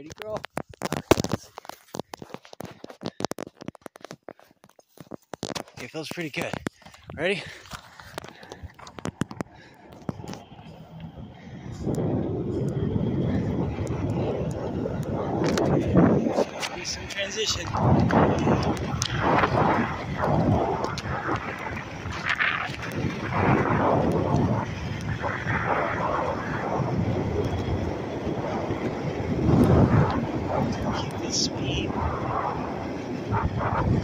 Ready, girl? Okay, feels pretty good. Ready? Do some transition. Keep the speed.